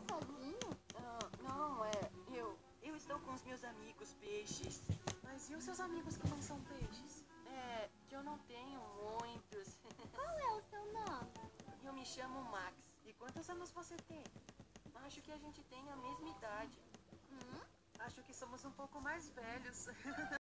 sozinho? Não, eu estou com os meus amigos peixes. Mas e os seus amigos que não são peixes? Que eu não tenho muitos. Qual é o seu nome? Eu me chamo Max. E quantos anos você tem? Acho que a gente tem a mesma idade. Acho que somos um pouco mais velhos.